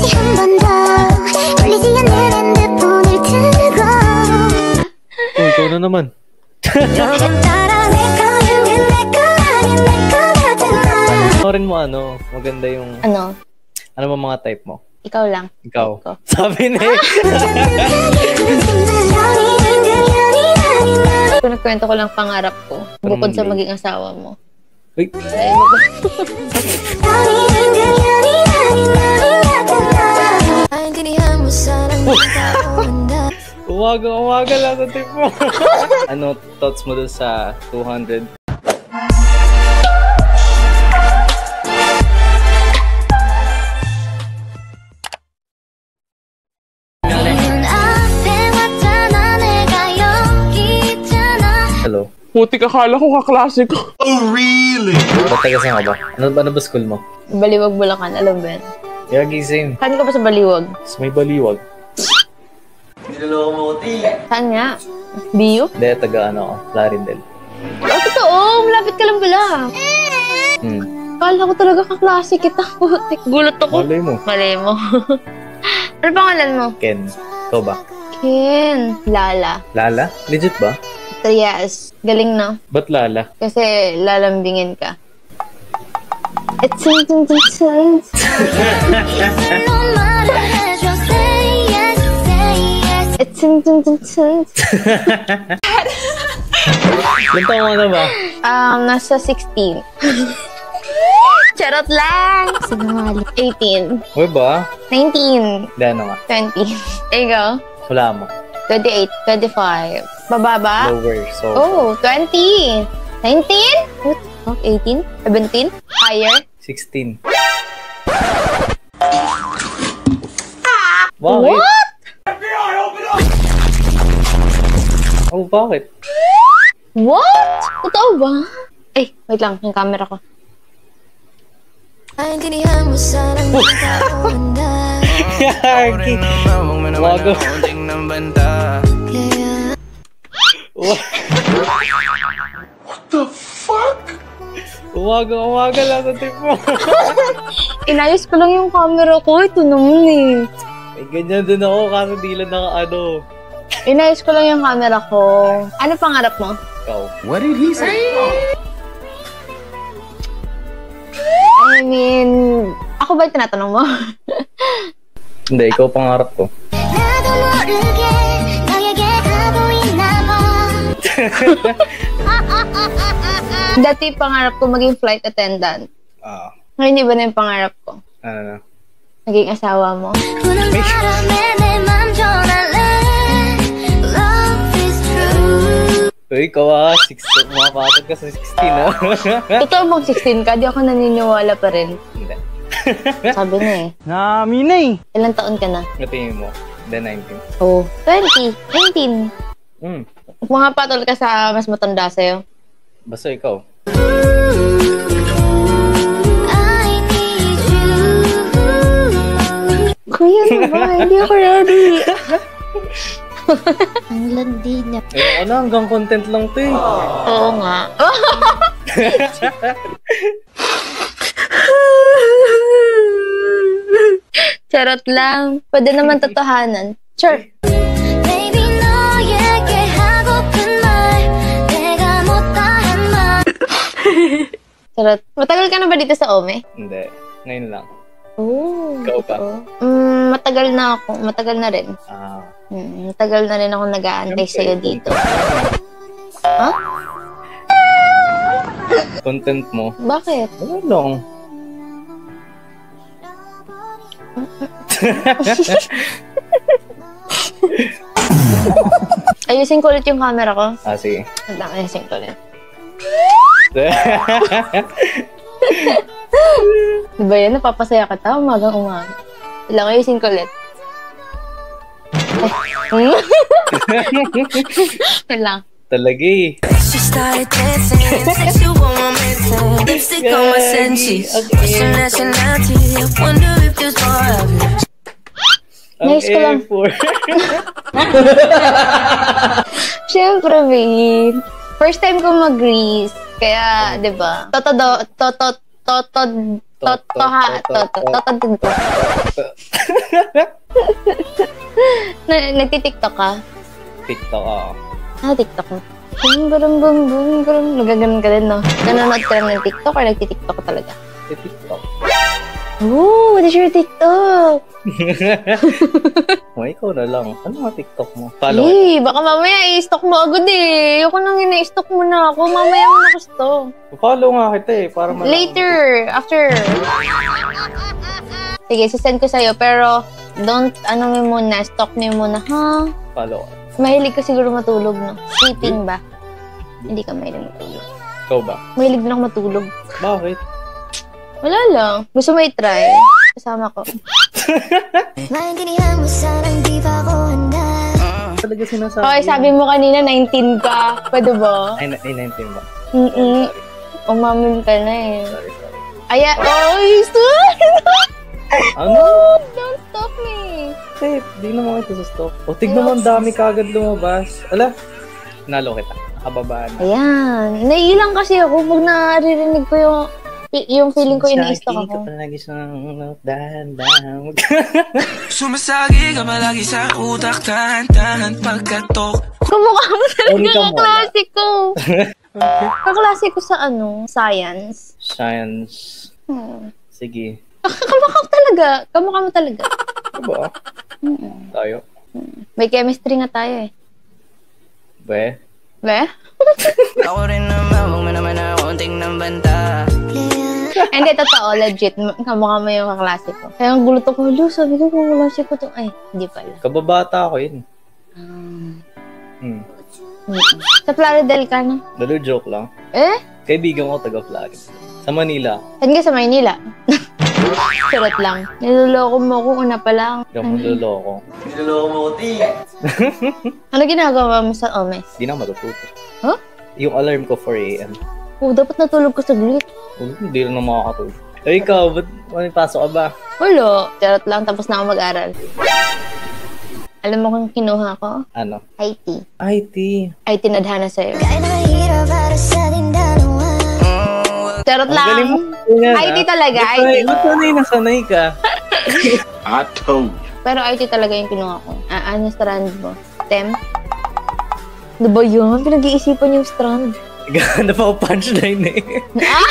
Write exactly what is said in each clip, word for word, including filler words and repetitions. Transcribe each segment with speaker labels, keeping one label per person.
Speaker 1: Oh, ikaw na naman. Rin mo ano, maganda yung...
Speaker 2: Ano?
Speaker 1: Ano ba mga type mo?
Speaker 2: Ikaw lang.
Speaker 1: Ikaw? Ikaw. Sabi na eh.
Speaker 2: Nagkwento ko lang pangarap ko. Bukod sa maging asawa mo.
Speaker 1: Uy! Umaga, umaga lang sa tip mo. Ano thoughts mo dun sa two hundred? Hello.
Speaker 3: Puti kakala ko kaklase ko.
Speaker 1: Oh, really? Ba't taga-saan ka ba? Ano ba na ba school mo?
Speaker 2: Baliwag, Bulacan. Alam ba yan?
Speaker 1: Yagi, same.
Speaker 2: Saan ka ba sa Baliwag?
Speaker 1: Sa may Baliwag.
Speaker 4: Niloloko mo ko, ti.
Speaker 2: Saan nga? B U?
Speaker 1: Hindi, taga ano ako. Clarendel.
Speaker 2: Oh, totoo! Malapit ka lang pala.
Speaker 1: Hmm.
Speaker 2: Kala ko talaga kaklase kita. Putik. Gulat ako.
Speaker 1: Malay mo.
Speaker 2: Malay mo. Ano pangalan mo?
Speaker 1: Ken. Ikaw ba?
Speaker 2: Ken. Lala.
Speaker 1: Lala? Legit ba?
Speaker 2: Yes. Galing na.
Speaker 1: Ba't Lala?
Speaker 2: Kasi lalambingin ka. It's in the distance. It's in the distance.
Speaker 1: Ilan taong ano ba?
Speaker 2: Um, nasa sixteen. Charot lang! Sinungaling. eighteen.
Speaker 1: Uy ba?
Speaker 2: nineteen.
Speaker 1: Hindi, ano nga?
Speaker 2: twenty. Ikaw?
Speaker 1: Wala mo.
Speaker 2: twenty-eight. twenty-five. Bababa?
Speaker 1: Lower, so...
Speaker 2: Oh, twenty. nineteen? What? Oh, eighteen? seventeen? Higher?
Speaker 1: sixteen. Bakit?
Speaker 2: What?
Speaker 1: Oh, bakit?
Speaker 2: What? Totoo ba? Eh, wait lang. Yung camera ko.
Speaker 1: Yagi! Wago. What the fuck? Umaga, umaga lang sa tip mo.
Speaker 2: Inayos ko lang yung camera ko. Ito naman eh.
Speaker 1: May ganyan din ako kasi di lang naka ano.
Speaker 2: Inayos ko lang yung camera ko. Ano pangarap mo?
Speaker 1: Ikaw.
Speaker 4: What did he say?
Speaker 2: I mean, ako ba yung tinatanong mo?
Speaker 1: Hindi, ikaw pangarap ko.
Speaker 2: Dati pangarap ko maging flight attendant.
Speaker 1: Ah.
Speaker 2: Ngayon iba na yung pangarap ko.
Speaker 1: Ano na?
Speaker 2: Naging asawa mo.
Speaker 1: Uy, ikaw ah. Six, makapatag ka sa sixteen ah.
Speaker 2: Totoo bang sixteen ka? Di ako naniniwala pa rin.
Speaker 1: Hindi.
Speaker 2: Sabi na eh.
Speaker 3: Nami na eh.
Speaker 2: Ilang taon ka na?
Speaker 1: Natingin mo. Then nineteen.
Speaker 2: Oh, twenty. nineteen.
Speaker 1: Hmm.
Speaker 2: Mga patol ka sa mas matanda sa'yo.
Speaker 1: Basta ikaw.
Speaker 2: Kuya naman, hindi ako ready. Ang landi niya.
Speaker 1: Eh, ano, hanggang content lang to eh.
Speaker 2: Oo nga. Charot lang. Pwede naman totohanan. Sure. Charot. Matagal ka na ba dito sa Ome?
Speaker 1: Hindi. Ngayon lang.
Speaker 2: Oh.
Speaker 1: Ikaw pa?
Speaker 2: Mm, matagal na ako. Matagal na rin.
Speaker 1: Ah.
Speaker 2: Hmm, matagal na rin ako nag-aantay sa'yo dito. Ha? Huh?
Speaker 1: Content mo?
Speaker 2: Bakit?
Speaker 1: Wala lang.
Speaker 2: Ayusin ko ulit yung camera ko.
Speaker 1: Ah, sige.
Speaker 2: Ayusin ko ulit. Diba yan? Napapasaya ka ta? Umagang umaga. Ilang ayusin ko ulit. Ay. lang.
Speaker 1: Talaga eh.
Speaker 2: Nice ko lang. Siyempre, babe. First time ko mag-Greece. Kaya, di ba? Toto, toto, toto, Toto ha. Toto. Toto dito. Nagtitiktok ka?
Speaker 1: TikTok, oo.
Speaker 2: Ah, TikTok mo. Bum, bum, bum, bum, bum. Nagaganon ka din, no? Nanonood ka lang ng TikTok or nagtitiktok ka talaga?
Speaker 1: Sa TikTok.
Speaker 2: Ooh, what is your TikTok?
Speaker 1: Oh, ikaw na lang. Ano nga TikTok mo? Follow it.
Speaker 2: Eh, baka mamaya i-stock mo agad eh. Ayoko nang ina-stock mo na ako. Mamaya mo na gusto.
Speaker 1: Follow nga kita eh. Para malaman
Speaker 2: Later, after. Sige, sisend ko sa'yo. Pero, don't, ano mo muna, stock mo muna, ha?
Speaker 1: Follow.
Speaker 2: Mahilig ka siguro matulog, no? Sleeping ba? Hindi ka mahilig matulog.
Speaker 1: Ikaw ba?
Speaker 2: Mahilig din ako matulog.
Speaker 1: Bakit?
Speaker 2: Wala lang. Gusto mo i-try? Kasama ko.
Speaker 5: Maintindihan mo sanang di pa ako handa.
Speaker 1: Talaga sinasabi.
Speaker 2: Okay, sabi mo kanina nineteen ka. Pwede ba?
Speaker 1: Ay, ay nineteen ba?
Speaker 2: Mm-mm. Umamin ka na eh.
Speaker 1: Sorry, sorry.
Speaker 2: Aya, oy, sorry!
Speaker 1: Ano?
Speaker 2: Don't stop me.
Speaker 1: Kasi, di naman ito sa stop. O, tignan mo, ang dami kagad lumabas. Ala, nalo kita. Nakababaan.
Speaker 2: Ayan. Naiilang kasi ako pag naririnig ko yung yung feeling ko ini-stock
Speaker 1: Sumasagi ka
Speaker 2: ako.
Speaker 1: palagi sa dahan-dahan.
Speaker 6: Sumasagi ka palagi sa utak, tahan-tahan pagkatok.
Speaker 2: Kumukha mo
Speaker 1: Ulit
Speaker 2: talaga
Speaker 1: ka mo,
Speaker 2: kaklase ko. Kaklase ko sa ano, science.
Speaker 1: Science.
Speaker 2: Hmm.
Speaker 1: Sige.
Speaker 2: Kamukha mo talaga. Kamukha mo talaga.
Speaker 1: Ano ba?
Speaker 2: Hmm.
Speaker 1: Tayo?
Speaker 2: May chemistry nga tayo eh.
Speaker 1: Be?
Speaker 2: Be?
Speaker 6: Ako rin naman, huwag mo naman na konting ng banta.
Speaker 2: Hindi, totoo. Legit. Kamukha mo yung kaklase ko. Kaya ang gulat ako, Lu, sabi ko kung kaklase ko to. Ay, hindi pala.
Speaker 1: Kababata ako yun.
Speaker 2: Um,
Speaker 1: Hmm.
Speaker 2: mm-mm. Sa Plaridel ka na?
Speaker 1: Dalo joke lang.
Speaker 2: Eh?
Speaker 1: Kaibigan ko taga Florida. Sa Manila.
Speaker 2: Saan ka sa Maynila? Charot lang. Niloloko mo ako una pa lang.
Speaker 1: Hindi ako niloloko.
Speaker 4: Niloloko mo ko, T.
Speaker 2: Ano ginagawa mo sa Omes?
Speaker 1: Hindi na matututo.
Speaker 2: Huh?
Speaker 1: Yung alarm ko four a.m.
Speaker 2: Oh, dapat natulog ko saglit.
Speaker 1: Oh, hindi lang na makakatulog. Ay, ikaw, ba't may pasok ka ba?
Speaker 2: Wala. Charot lang, tapos na ako mag-aral. Alam mo kung kinuha ko?
Speaker 1: Ano?
Speaker 2: I T.
Speaker 1: I T.
Speaker 2: I T nadhana sa'yo.
Speaker 5: Kaya nakahirap para sa ating dalawa.
Speaker 2: Charot
Speaker 1: Ang galing
Speaker 2: lang.
Speaker 1: mo. Yan,
Speaker 2: I T
Speaker 1: ah.
Speaker 2: talaga,
Speaker 1: Ba't
Speaker 2: I T.
Speaker 1: sanay- Ba't sanay na sanay ka?
Speaker 3: I told you.
Speaker 2: Pero I T talaga yung kinuha ko. Ah, ano strand mo? STEM? Ano ba yun? Pinag-iisipan yung strand.
Speaker 1: Ganda pa ako punchline eh.
Speaker 2: Ah!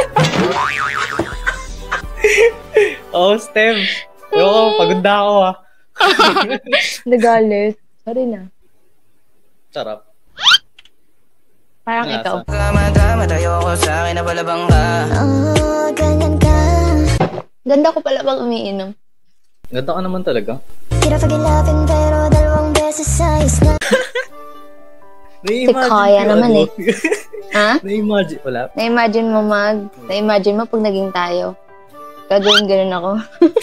Speaker 1: Oh, STEM. Yo, pagod na ako ah.
Speaker 2: Nagalit. Sorry na.
Speaker 1: Sarap.
Speaker 2: Parang
Speaker 1: Lasa.
Speaker 2: ikaw.
Speaker 6: Tama-tama tayo ko sa akin na balabang ka.
Speaker 5: Oh, ganyan ka.
Speaker 2: Ganda ko pala pag umiinom.
Speaker 1: Ganda ka naman talaga.
Speaker 5: Hirap pagilapin pero dalawang beses ayos na.
Speaker 1: Na-imagine
Speaker 2: kaya
Speaker 1: ko,
Speaker 2: naman
Speaker 1: ano?
Speaker 2: eh. Ha?
Speaker 1: Na-imagine. Wala.
Speaker 2: Na-imagine mo mag... Na-imagine mo pag naging tayo. Gagawin ganun ako.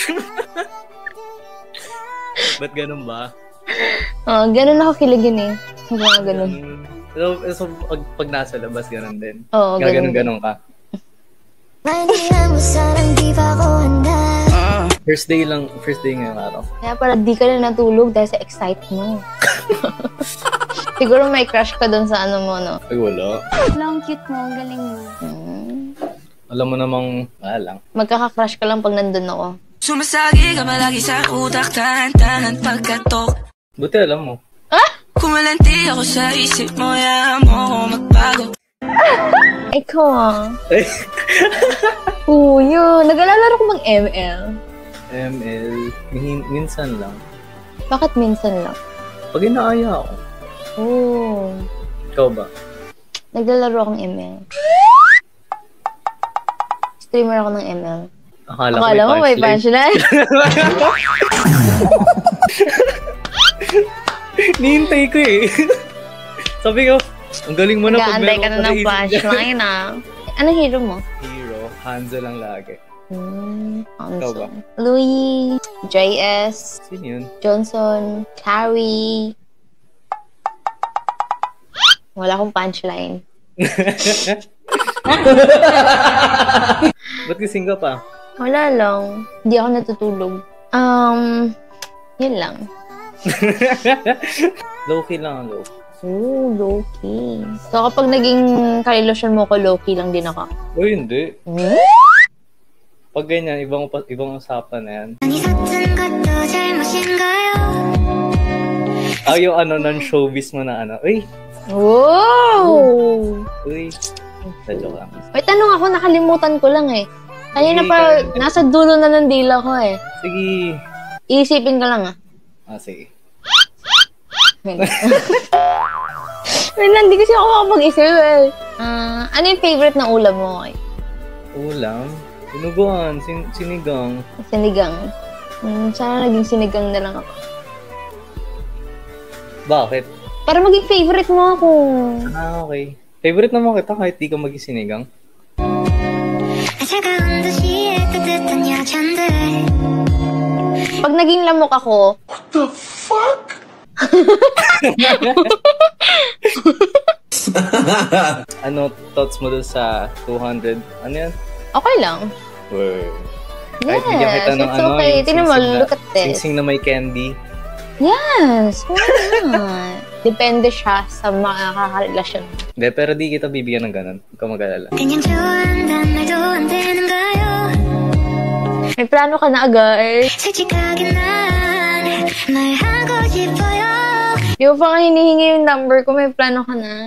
Speaker 1: Ba't ganun ba?
Speaker 2: Oh, ganun ako kiligin eh. Mga ganun.
Speaker 1: Mm, So, so pag, pag nasa labas, ganun din.
Speaker 2: Oo, ganun.
Speaker 1: Gaganon-ganon ka.
Speaker 5: Maintindihan mo sanang di pa ako handa.
Speaker 1: First day lang, first day ngayong araw.
Speaker 2: Kaya pala di ka na natulog dahil sa excitement. Siguro may crush ka dun sa ano mo, no?
Speaker 1: Ay, wala.
Speaker 2: Lang cute mo, ang galing mo. Hmm.
Speaker 1: Alam mo namang, wala lang.
Speaker 2: Magkaka-crush ka lang pag nandun ako.
Speaker 6: Sumasagi ka palagi sa utak, tahan-tahan pagkatok.
Speaker 1: Buti alam mo.
Speaker 6: Kumalanti ako sa isip mo, yahan mo ako magbago.
Speaker 2: Ikaw ah.
Speaker 1: Ay,
Speaker 2: Oo, yun. Nag-alalaro ko mag-M L.
Speaker 1: M L, min- minsan lang.
Speaker 2: Bakit minsan lang?
Speaker 1: Pag inaaya ako.
Speaker 2: Oo.
Speaker 1: Ikaw ba?
Speaker 2: Naglalaro akong M L. Streamer ako ng M L.
Speaker 1: Akala,
Speaker 2: Akala mo may punchline?
Speaker 1: Nihintay ko eh. Sabi ko, ang galing mo na pag
Speaker 2: Nag-aantay ka
Speaker 1: meron
Speaker 2: na ng
Speaker 1: naisip dyan.
Speaker 2: punchline ah. Anong hero mo?
Speaker 1: Hero, Hanzo lang lagi.
Speaker 2: Hmm,
Speaker 1: Ikaw ba?
Speaker 2: Hanson. Louis, J S,
Speaker 1: Sino yun?
Speaker 2: Johnson, Carrie. Wala akong punchline.
Speaker 1: Ba't gising ka pa?
Speaker 2: Wala lang. Hindi ako natutulog. Um, yun lang.
Speaker 1: Low-key lang ang low.
Speaker 2: Ooh, low-key. So kapag naging karelasyon mo ko, low-key lang din ako.
Speaker 1: O hindi.
Speaker 2: Hmm?
Speaker 1: Pag ganyan, ibang, ibang usapan na yan. Ah, yung ano, non-showbiz mo na ano. Uy!
Speaker 2: Wow!
Speaker 1: Uy! Sa joke lang.
Speaker 2: May tanong ako, nakalimutan ko lang eh. Kanina
Speaker 1: Sige,
Speaker 2: pa,
Speaker 1: ka-
Speaker 2: nasa dulo na ng dila ko eh.
Speaker 1: Sige.
Speaker 2: Iisipin ko lang ah.
Speaker 1: Ah, sige.
Speaker 2: Wait lang, hindi kasi ako makapag-isip eh. Ah, ano yung favorite na ulam mo? Okay?
Speaker 1: Ulam? Sinuguan, sin sinigang.
Speaker 2: Sinigang. Hmm, sana naging sinigang na lang ako.
Speaker 1: Bakit?
Speaker 2: Para maging favorite mo ako.
Speaker 1: Ah, okay. Favorite naman kita kahit di ka mag-sinigang.
Speaker 2: Pag naging lamok ako,
Speaker 3: What the fuck?
Speaker 1: Ano thoughts mo dun sa two hundred? Ano yan?
Speaker 2: okay lang.
Speaker 1: Word.
Speaker 2: Yes,
Speaker 1: Kahit bigyan kita ng
Speaker 2: it's
Speaker 1: ano,
Speaker 2: okay.
Speaker 1: yung
Speaker 2: Tingnan mo,
Speaker 1: singsing na-
Speaker 2: look at this.
Speaker 1: Singsing na may candy.
Speaker 2: Yes, why not? Depende siya sa makakarelasyon.
Speaker 1: Hindi, pero di kita bibigyan ng ganun. Huwag ka mag-alala.
Speaker 2: May plano ka na agad. Di mo pa nga hinihingi yung number ko, may plano ka na.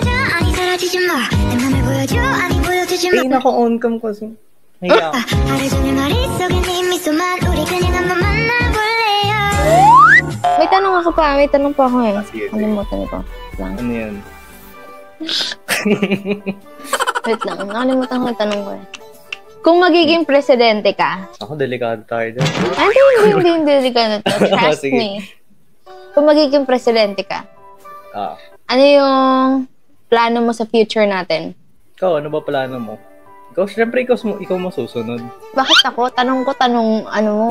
Speaker 1: Eh, naka-on cam kasi. Hiya ako.
Speaker 2: May tanong ako pa, may tanong pa ako eh.
Speaker 1: Ah, sige, sige.
Speaker 2: Nakalimutan ko. Lang.
Speaker 1: Ano yan?
Speaker 2: Wait lang, nakalimutan ko yung tanong ko eh. Kung magiging presidente ka,
Speaker 1: Ako, delikado tayo dyan.
Speaker 2: ah, hindi, hindi, hindi, hindi, hindi ka na to. Trust
Speaker 1: Sige.
Speaker 2: me. Kung magiging presidente ka,
Speaker 1: Ah.
Speaker 2: ano yung plano mo sa future natin?
Speaker 1: Ikaw, ano ba plano mo? Ikaw, syempre, ikaw, mo- ikaw mo susunod.
Speaker 2: Bakit ako? Tanong ko, tanong, ano mo?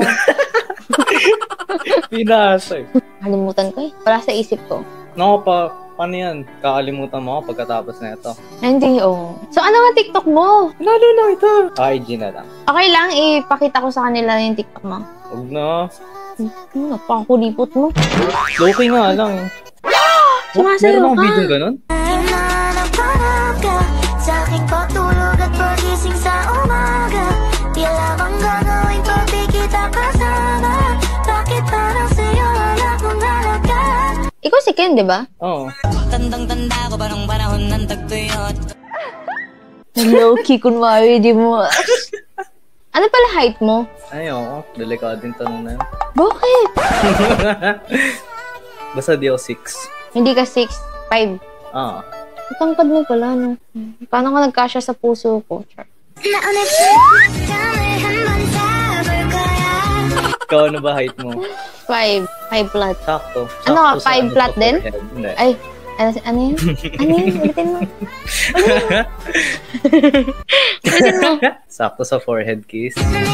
Speaker 1: Pinasa eh.
Speaker 2: Kalimutan ko eh. Wala sa isip ko.
Speaker 1: Naku pa, paano yan? Kakalimutan mo ako pagkatapos na ito.
Speaker 2: Ay, hindi, oh. So, ano nga TikTok mo?
Speaker 1: Lalo na ito. I G na lang.
Speaker 2: Okay lang, ipakita ko sa kanila yung TikTok mo.
Speaker 1: Huwag na.
Speaker 2: Ano, napakakulipot mo.
Speaker 1: Low-key nga lang.
Speaker 2: Sumasayaw
Speaker 1: Meron akong
Speaker 2: ka.
Speaker 1: video ganun?
Speaker 2: Ikaw si Ken, di ba?
Speaker 1: Oo.
Speaker 6: Tandang-tanda ko ba nung panahon ng tagtuyot?
Speaker 2: Low-key, kunwari, di mo. Ano pala height mo?
Speaker 1: Ay, oo. Delikado din tanong na yun.
Speaker 2: Bakit?
Speaker 1: Basta di ako six.
Speaker 2: Hindi ka six five.
Speaker 1: Ah.
Speaker 2: Tangkad mo pala, no? Paano ka nagkasya sa puso ko? Char.
Speaker 1: Ikaw, ano ba height mo?
Speaker 2: Five. Five flat.
Speaker 1: Sakto.
Speaker 2: Ano ka,
Speaker 1: Sakto sa
Speaker 2: five
Speaker 1: ano,
Speaker 2: flat
Speaker 1: sa
Speaker 2: din?
Speaker 1: forehead. Hindi.
Speaker 2: Ay, ano, ano yun? Ano yun? Ulitin mo. Ulitin mo.
Speaker 1: Sakto sa forehead kiss.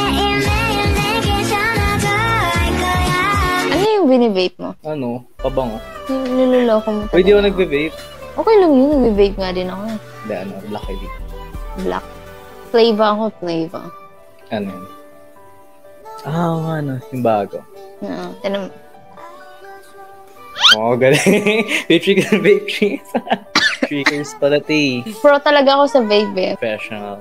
Speaker 2: Ano yung binivape mo?
Speaker 1: Ano? Pabango.
Speaker 2: Niluloko mo.
Speaker 1: Pwede ako nagbe-vape.
Speaker 2: Okay lang yun. Nagbe-vape nga din ako. eh.
Speaker 1: Hindi, ano, luckily.
Speaker 2: Black. Flavor ako, flavor.
Speaker 1: Ano yun? Ah, oo nga, ano, yung bago.
Speaker 2: Oo. Tinan mo.
Speaker 1: Oo, oh, galing. Vape triggers, vape triggers. Triggers pala, ti.
Speaker 2: Pro talaga ako sa vape eh.
Speaker 1: Professional.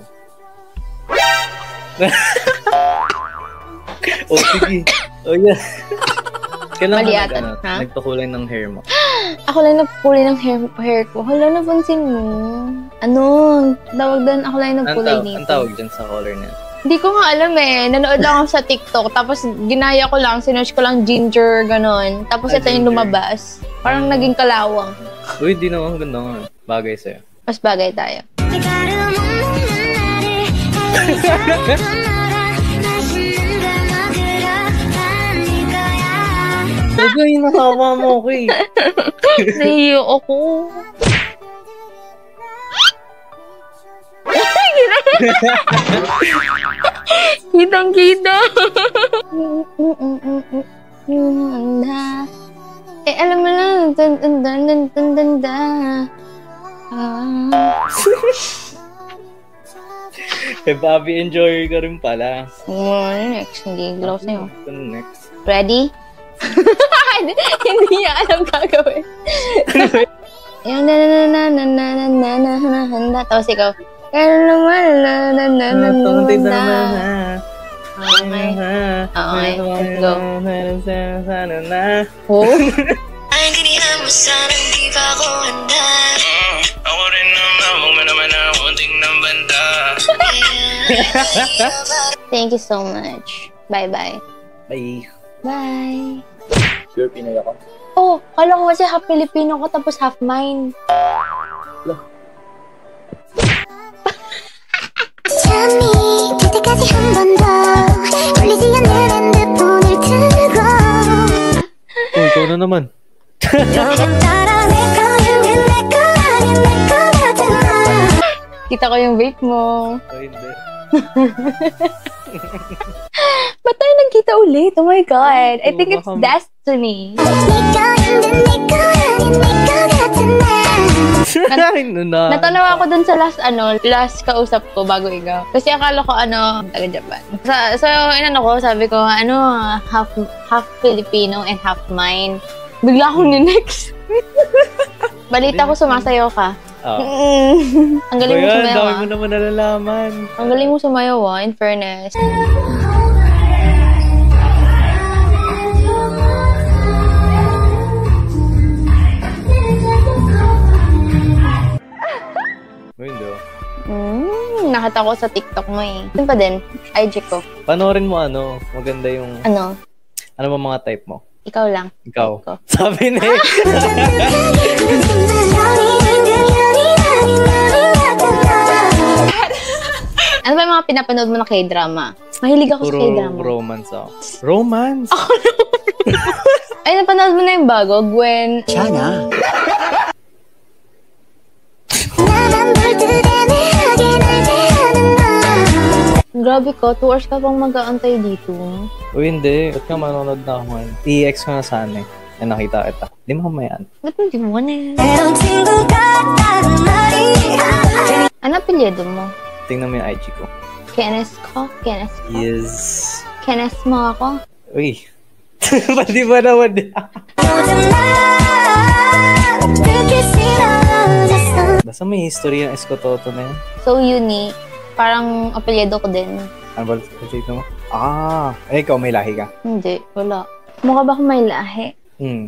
Speaker 1: Oh, sige. Oh, yeah. Kailan
Speaker 2: Mali
Speaker 1: ka
Speaker 2: ata,
Speaker 1: nag, ano,
Speaker 2: ha?
Speaker 1: nagpakulay ng hair mo?
Speaker 2: Ako lang nagkulay ng hair, hair ko. Hala, napansin mo. Ano? Tawag doon, ako lang
Speaker 1: Ang,
Speaker 2: nagkulay
Speaker 1: taw-
Speaker 2: dito.
Speaker 1: ang tawag dyan sa color na yan?
Speaker 2: Hindi ko nga alam eh. Nanood lang ako sa TikTok. Tapos ginaya ko lang, sinerch ko lang ginger, ganon. Tapos
Speaker 1: Ah,
Speaker 2: ito yung
Speaker 1: ginger.
Speaker 2: lumabas. Parang naging kalawang.
Speaker 1: Uy, di naman ganda nga. Bagay sa'yo.
Speaker 2: Mas bagay tayo.
Speaker 1: Huwag yung nakawa mo ako eh.
Speaker 2: Nahiyo ako. Kitang-kita. Eh, alam mo lang. Tan-tan-tan-tan-tan-da. Ah.
Speaker 1: Eh, Bobby, enjoy ka rin pala.
Speaker 2: Ano next? Hindi glow sa'yo.
Speaker 1: Ano next?
Speaker 2: Ready? Hindi niya alam gagawin. Yung na na na na na na na na na handa. Tapos ikaw. Na na na na na na na na na Okay, let's go.
Speaker 1: Sana na.
Speaker 2: Oh?
Speaker 6: Naintindihan mo sanang di pa ako handa. Ako rin naman, huwag mo naman ang unting ng banda.
Speaker 2: Thank you so much. Bye-bye.
Speaker 1: Bye.
Speaker 2: Bye.
Speaker 1: Pure Pinoy ako.
Speaker 2: Oh, kala ko kasi half Filipino ko tapos half mine.
Speaker 5: 잠이 들 때까지 한 번 더 걸리지 않는 핸드폰을 들고
Speaker 1: Oh, ikaw na naman.
Speaker 5: 요즘 따라 내 거는 내 거 아닌 내 거 같은 너
Speaker 2: Kita ko yung vape mo.
Speaker 1: Oh, hindi.
Speaker 2: Ba't tayo nagkita ulit? Oh my God. I think it's
Speaker 1: Baka-
Speaker 2: destiny.
Speaker 5: 네 거였는데 내 거 아닌 내 거 같은 너
Speaker 1: Ay, na.
Speaker 2: Natanawa ako dun sa last, ano, last kausap ko bago ikaw. Kasi akala ko, ano, taga Japan. So, so inano ko, sabi ko, ano, half, half Filipino and half mine. Bigla akong ninext. Balita ko sumasayaw ka.
Speaker 1: Oh.
Speaker 2: Mm. Ang galing mo
Speaker 1: Ayan,
Speaker 2: sumayaw,
Speaker 1: dami
Speaker 2: ah.
Speaker 1: mo naman nalalaman.
Speaker 2: Ang galing mo sumayaw, ah, in fairness.
Speaker 1: Oh, hindi oh.
Speaker 2: Mm, nakita ko sa TikTok mo eh. Yun pa din, I G ko.
Speaker 1: Panoorin mo ano, maganda yung,
Speaker 2: Ano,
Speaker 1: ano ba mga type mo?
Speaker 2: ikaw lang.
Speaker 1: Ikaw.
Speaker 2: Ko.
Speaker 1: Sabi ni.
Speaker 2: Ano ba yung mga pinapanood mo na K-drama? Mahilig ako sa
Speaker 1: Puro
Speaker 2: K-drama.
Speaker 1: romance ako. Romance?
Speaker 2: Ay, napanood mo na yung bago, Gwen.
Speaker 5: 나만 볼 듯 애매하게 날 대하는 너
Speaker 2: Grabe ka, two hours ka pang mag-aantay dito.
Speaker 1: O hindi. Ba't ka manonood na ako ngayon? I-X ko na sana eh. Yan, nakita kita. Di mo kamayan.
Speaker 2: Ba't hindi mo na yun?
Speaker 5: 새로운 친구 같다는 말이
Speaker 2: Ano apelyido mo?
Speaker 1: Tingnan mo yung I G ko.
Speaker 2: Kenneth ko? Kenneth ko?
Speaker 1: Yes.
Speaker 2: Kenneth mo ako?
Speaker 1: Uy. Pati ba naman?
Speaker 5: 요즘 난 그렇게 싫어졌어
Speaker 1: Basta may history yung Escototo na yun.
Speaker 2: So, unique. Parang apelyido ko din.
Speaker 1: Ano ba? Ito mo? Ah. Eh, ikaw may lahi ka.
Speaker 2: Hindi, wala. Mukha ba akong may lahi?
Speaker 1: Hmm.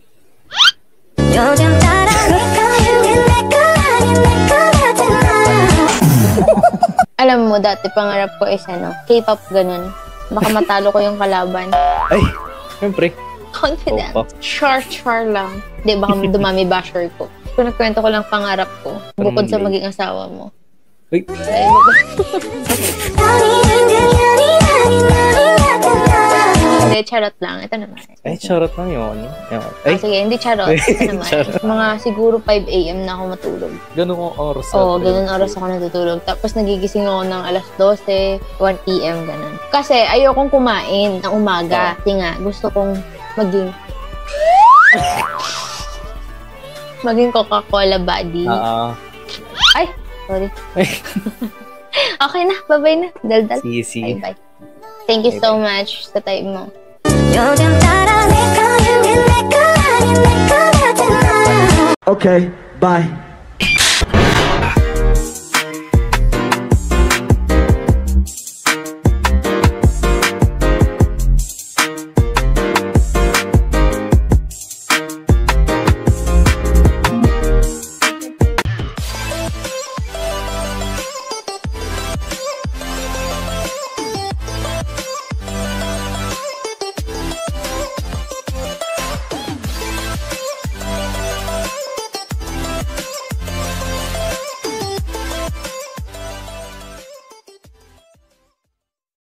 Speaker 5: 요즘 따라 내 거는 내 거 아닌 내 거 같은 너
Speaker 2: Alam mo, dati pangarap ko is ano, K-pop ganun. Baka matalo ko yung kalaban.
Speaker 1: Ay, siyempre.
Speaker 2: Confident.
Speaker 1: Opa.
Speaker 2: Char, char lang. Hindi, baka dumami basher ko. Kung nagkwento ko lang pangarap ko, bukod sa maging asawa mo.
Speaker 1: Uy.
Speaker 2: Ay, bukod-
Speaker 5: 너희는 그녀이 아닌 너희 같은 너
Speaker 2: Hindi, charot lang. Ito naman.
Speaker 1: Ay, charot lang yun. Yan.
Speaker 2: Ay,
Speaker 1: Ay,
Speaker 2: sige, hindi charot. Ito naman.
Speaker 1: Charot.
Speaker 2: Mga siguro five a.m. na ako matulog.
Speaker 1: ganun kong oras.
Speaker 2: Oo, oh, ganun oras ako natutulog. Tapos nagigising ako ng alas twelve, one p.m. ganun. Kasi ayokong kumain ng umaga. Kasi nga, gusto kong maging maging Coca-Cola body.
Speaker 1: Oo.
Speaker 2: Ay, sorry. Okay na, bye-bye na. Daldal.
Speaker 1: Sisi.
Speaker 2: Bye-bye. Thank you so much sa time mo.
Speaker 5: 요즘 따라 내 거는 내 거 아닌 내 거 같은 너
Speaker 3: Okay, bye.